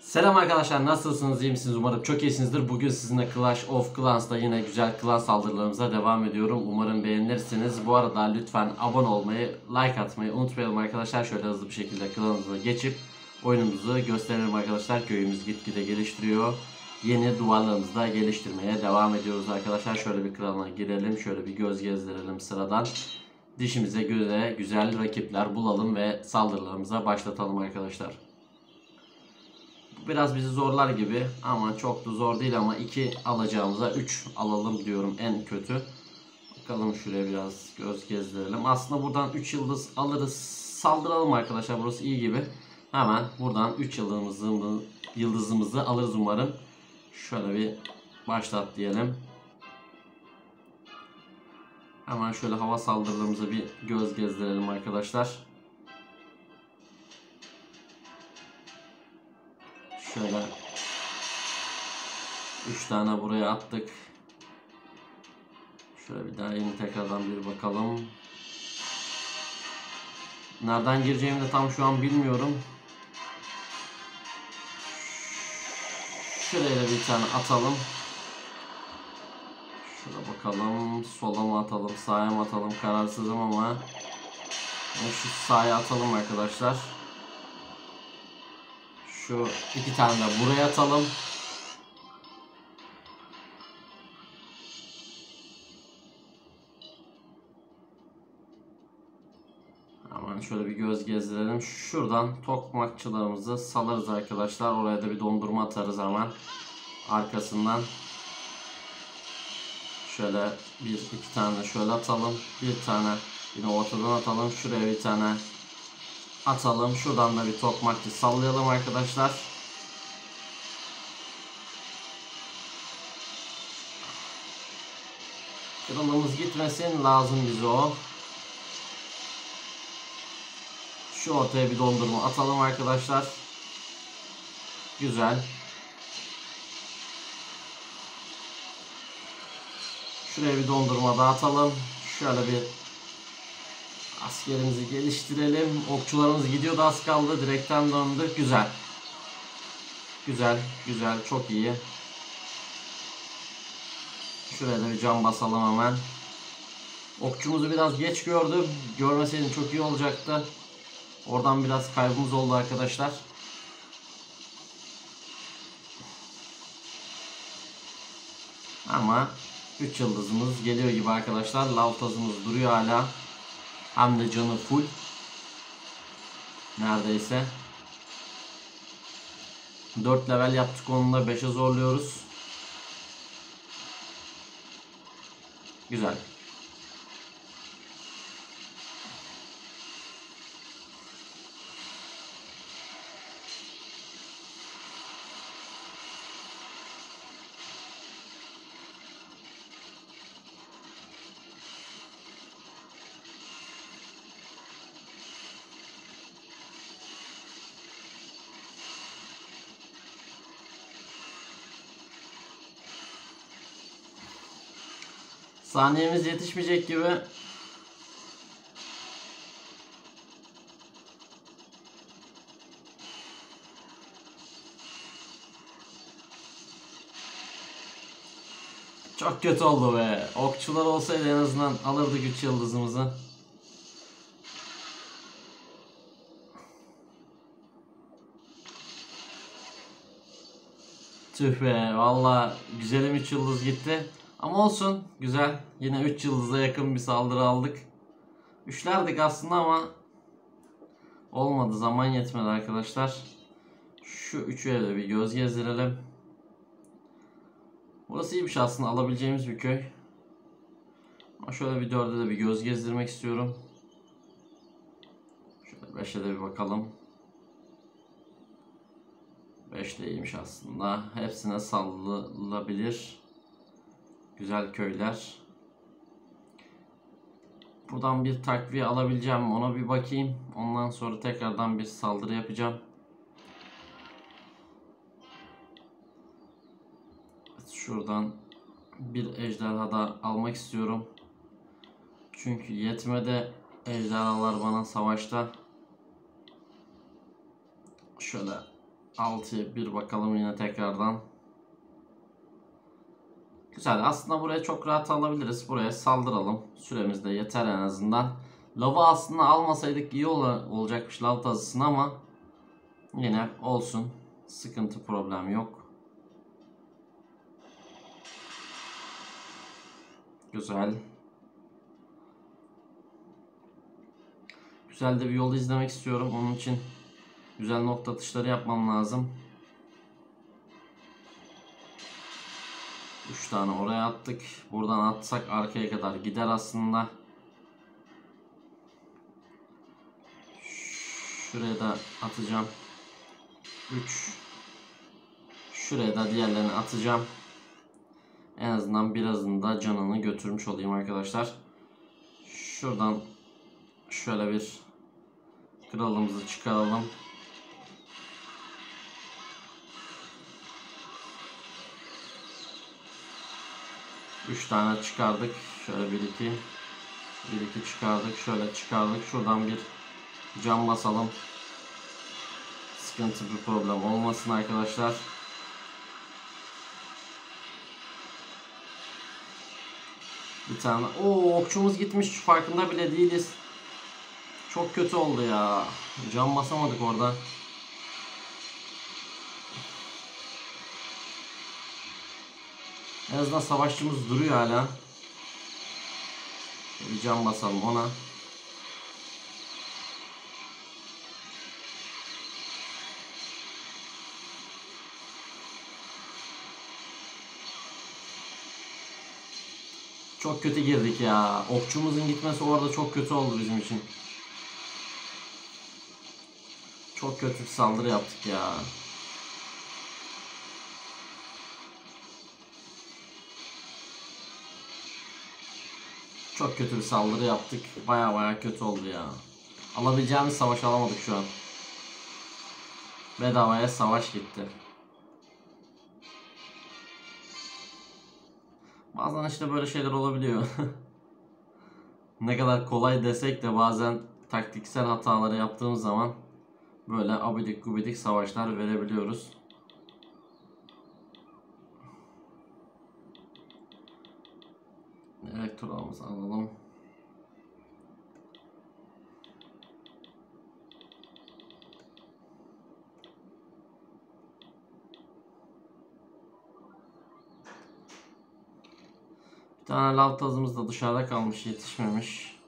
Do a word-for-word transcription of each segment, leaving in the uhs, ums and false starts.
Selam arkadaşlar, nasılsınız, iyi misiniz? Umarım çok iyisinizdir. Bugün sizinle Clash of Clans'ta yine güzel klan saldırılarımıza devam ediyorum. Umarım beğenirsiniz. Bu arada lütfen abone olmayı, like atmayı unutmayalım arkadaşlar. Şöyle hızlı bir şekilde klanımıza geçip oyunumuzu gösterelim arkadaşlar. Köyümüz gitgide geliştiriyor. Yeni duvarlarımızı da geliştirmeye devam ediyoruz arkadaşlar. Şöyle bir klana girelim, şöyle bir göz gezdirelim sıradan. Dişimize göre güzel rakipler bulalım ve saldırılarımıza başlatalım arkadaşlar. Biraz bizi zorlar gibi ama çok da zor değil, ama iki alacağımıza üç alalım diyorum en kötü. Bakalım, şuraya biraz göz gezdirelim. Aslında buradan üç yıldız alırız. Saldıralım arkadaşlar, burası iyi gibi. Hemen buradan üç yıldızımızı, yıldızımızı alırız umarım. Şöyle bir başlat diyelim. Hemen şöyle hava saldırılarımıza bir göz gezdirelim arkadaşlar. Şöyle üç tane buraya attık. Şöyle bir daha yeni tekrardan bir bakalım. Nereden gireceğimi de tam şu an bilmiyorum. Şuraya da bir tane atalım. Şuraya bakalım. Sola mı atalım, sağa mı atalım, kararsızım ama şu sağa atalım arkadaşlar. Şu iki tane de buraya atalım. Hemen şöyle bir göz gezdirelim. Şuradan tokmakçılarımızı salarız arkadaşlar. Oraya da bir dondurma atarız hemen. Arkasından şöyle bir iki tane şöyle atalım. Bir tane yine ortadan atalım. Şuraya bir tane atalım. Şuradan da bir tokmakçı sallayalım arkadaşlar. Kralımız gitmesin, lazım bize o. Şu ortaya bir dondurma atalım arkadaşlar. Güzel. Şuraya bir dondurma daha atalım. Şöyle bir askerimizi geliştirelim. Okçularımız gidiyordu, az kaldı. Direkten döndük. Güzel. Güzel. Güzel. Çok iyi. Şuraya da bir cam basalım hemen. Okçumuzu biraz geç gördüm. Görmeseydim çok iyi olacaktı. Oradan biraz kaybımız oldu arkadaşlar. Ama üç yıldızımız geliyor gibi arkadaşlar. Lav tazımız duruyor hala. Hem de canı full. Neredeyse. dört level yaptık, onunla beşe zorluyoruz. Güzel. Saniyemiz yetişmeyecek gibi. Çok kötü oldu be. Okçular olsaydı en azından alırdık üç yıldızımızı. Tüh be. Valla güzelim, üç yıldız gitti. Ama olsun. Güzel. Yine üç yıldıza yakın bir saldırı aldık. Üçlerdik aslında ama olmadı. Zaman yetmedi arkadaşlar. Şu üçü de bir göz gezdirelim. Burası iyiymiş aslında, alabileceğimiz bir köy. Ama şöyle bir dörde de bir göz gezdirmek istiyorum. Şöyle beşe de bir bakalım. beş de iyiymiş aslında. Hepsine sallanabilir. Güzel köyler. Buradan bir takviye alabileceğim, ona bir bakayım. Ondan sonra tekrardan bir saldırı yapacağım. Şuradan bir ejderha da almak istiyorum. Çünkü yetmedi ejderhalar bana savaşta. Şöyle altıya bir bakalım yine tekrardan. Güzel. Aslında buraya çok rahat alabiliriz. Buraya saldıralım. Süremiz de yeter en azından. Lavı aslında almasaydık iyi ol olacakmış lav tazısını ama yine olsun. Sıkıntı, problem yok. Güzel. Güzel de bir yolu izlemek istiyorum. Onun için güzel nokta atışları yapmam lazım. üç tane oraya attık. Buradan atsak arkaya kadar gider aslında. Şuraya da atacağım. üç. Şuraya da diğerlerini atacağım. En azından birazını da canını götürmüş olayım arkadaşlar. Şuradan şöyle bir kralımızı çıkaralım. üç tane çıkardık. Şöyle bir iki. bir iki çıkardık. Şöyle çıkardık. Şuradan bir cam basalım. Sıkıntı, bir problem olmasın arkadaşlar. Bir tane. Oo, okçumuz gitmiş. Farkında bile değiliz. Çok kötü oldu ya. Cam basamadık orada. En azından savaşçımız duruyor hala. Bir cam basalım ona. Çok kötü girdik ya. Okçumuzun gitmesi orada çok kötü oldu bizim için. Çok kötü bir saldırı yaptık ya. Çok kötü bir saldırı yaptık. Baya baya kötü oldu ya. Alabileceğimiz savaş alamadık şu an. Bedavaya savaş gitti. Bazen işte böyle şeyler olabiliyor. Ne kadar kolay desek de bazen taktiksel hataları yaptığımız zaman böyle abidik gubidik savaşlar verebiliyoruz. Elektrolumuzu alalım. Bir tane lav tazımız da dışarıda kalmış, yetişmemiş.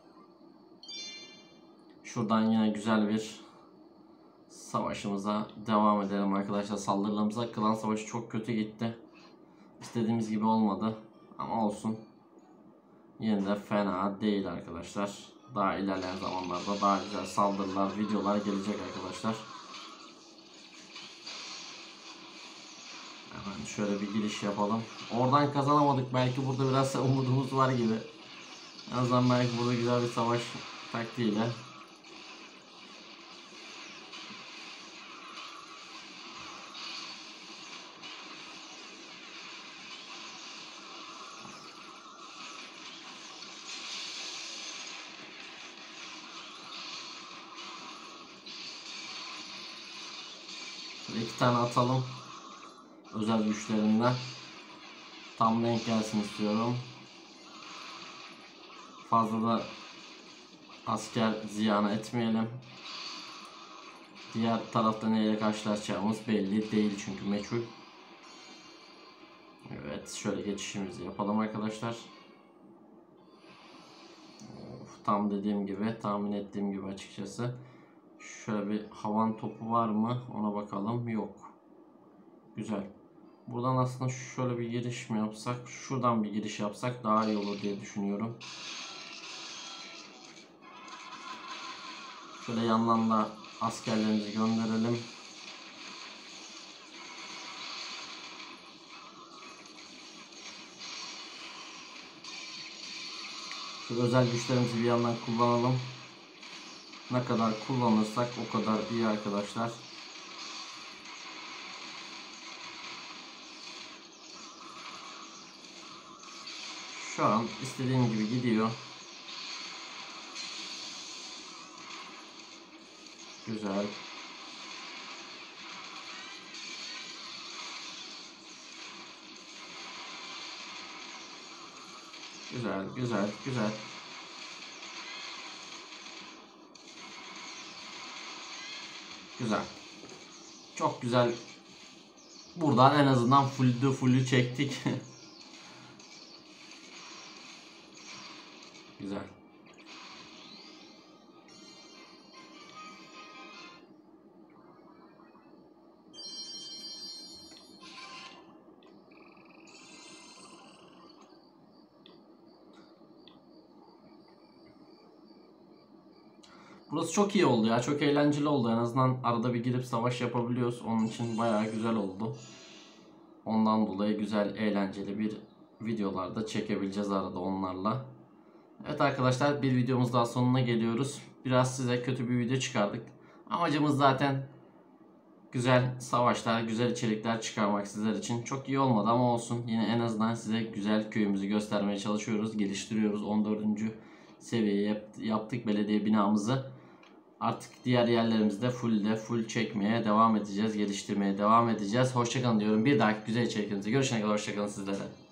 Şuradan yine güzel bir savaşımıza devam edelim arkadaşlar. Saldırılarımıza, klan savaşı çok kötü gitti. İstediğimiz gibi olmadı ama olsun. Yine de fena değil arkadaşlar. Daha ilerleyen zamanlarda daha güzel saldırılar, videolar gelecek arkadaşlar. Hemen şöyle bir giriş yapalım. Oradan kazanamadık. Belki burada biraz umudumuz var gibi. En azından belki burada güzel bir savaş taktiğiyle. İki tane atalım. Özel güçlerinden. Tam denk gelsin istiyorum. Fazla da asker ziyanı etmeyelim. Diğer tarafta neyle karşılaşacağımız belli değil çünkü meçhul. Evet, şöyle geçişimizi yapalım arkadaşlar. Of, tam dediğim gibi, tahmin ettiğim gibi açıkçası. Şöyle bir havan topu var mı? Ona bakalım. Yok. Güzel. Buradan aslında şöyle bir giriş mi yapsak? Şuradan bir giriş yapsak daha iyi olur diye düşünüyorum. Şöyle yandan da askerlerimizi gönderelim. Şu özel güçlerimizi bir yandan kullanalım. Ne kadar kullanırsak o kadar iyi arkadaşlar. Şu an istediğim gibi gidiyor. Güzel. Güzel, güzel, güzel. Güzel. Çok güzel. Buradan en azından full'ü full'ü çektik. Güzel. Burası çok iyi oldu ya. Çok eğlenceli oldu. En azından arada bir girip savaş yapabiliyoruz. Onun için bayağı güzel oldu. Ondan dolayı güzel, eğlenceli bir videolarda çekebileceğiz arada onlarla. Evet arkadaşlar, bir videomuz daha sonuna geliyoruz. Biraz size kötü bir video çıkardık. Amacımız zaten güzel savaşlar, güzel içerikler çıkarmak sizler için. Çok iyi olmadı ama olsun. Yine en azından size güzel köyümüzü göstermeye çalışıyoruz. Geliştiriyoruz. on dördüncü seviyeye yaptık belediye binamızı. Artık diğer yerlerimizde full de full çekmeye devam edeceğiz. Geliştirmeye devam edeceğiz. Hoşçakalın diyorum. Bir dahaki güzel içeriklerimizde görüşene kadar hoşçakalın sizlere.